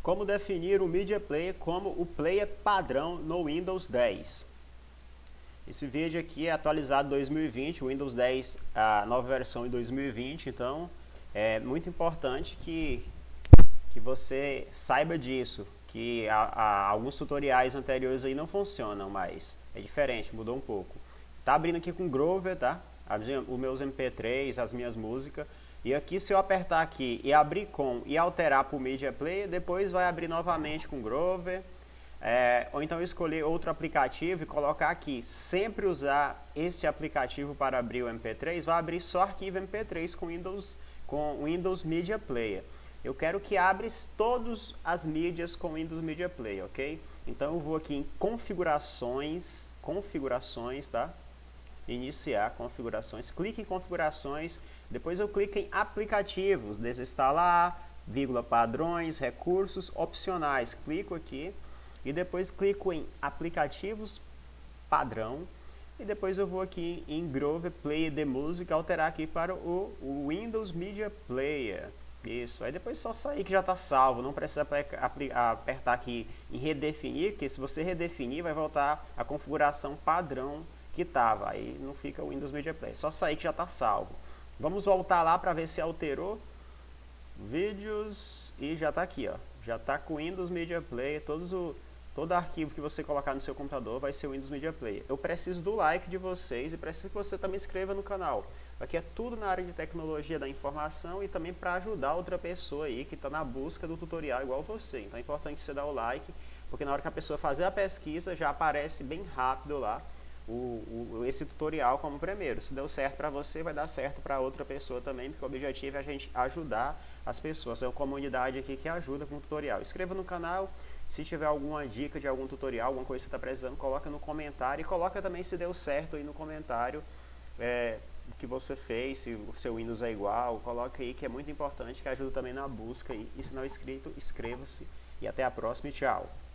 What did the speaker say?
Como definir o Media Player como o player padrão no Windows 10. Esse vídeo aqui é atualizado em 2020, o Windows 10, a nova versão em 2020, então é muito importante que você saiba disso, que alguns tutoriais anteriores aí não funcionam mais, é diferente, mudou um pouco. Tá abrindo aqui com Grover, tá? Os meus MP3, as minhas músicas. E aqui, se eu apertar aqui e abrir com e alterar para o Media Player, depois vai abrir novamente com Grover. Ou então escolher outro aplicativo e colocar aqui, sempre usar este aplicativo para abrir o MP3, vai abrir só arquivo MP3 com Windows Media Player. Eu quero que abra todas as mídias com Windows Media Player, ok? Então eu vou aqui em configurações, tá? Iniciar configurações, clique em configurações, depois eu clico em aplicativos, desinstalar, padrões, recursos, opcionais, clico aqui e depois clico em aplicativos padrão e depois eu vou aqui em Grover Player de música, alterar aqui para o Windows Media Player. Isso, aí depois só sair que já está salvo, não precisa apertar aqui em redefinir, porque se você redefinir vai voltar a configuração padrão que estava, aí não fica o Windows Media Player, só sair que já está salvo. Vamos voltar lá para ver se alterou, vídeos, e já está aqui, ó, já está com o Windows Media Player, todo arquivo que você colocar no seu computador vai ser o Windows Media Player. Eu preciso do like de vocês e preciso que você também se inscreva no canal. Aqui é tudo na área de tecnologia da informação e também para ajudar outra pessoa aí que está na busca do tutorial igual você. Então é importante você dar o like, porque na hora que a pessoa fazer a pesquisa já aparece bem rápido lá esse tutorial como primeiro. Se deu certo para você, vai dar certo para outra pessoa também, porque o objetivo é a gente ajudar as pessoas. É uma comunidade aqui que ajuda com o tutorial. Inscreva no canal. Se tiver alguma dica de algum tutorial, alguma coisa que você está precisando, coloca no comentário. E coloca também se deu certo aí no comentário o que você fez, se o seu Windows é igual. Coloca aí que é muito importante, que ajuda também na busca. E se não é inscrito, inscreva-se. E até a próxima e tchau.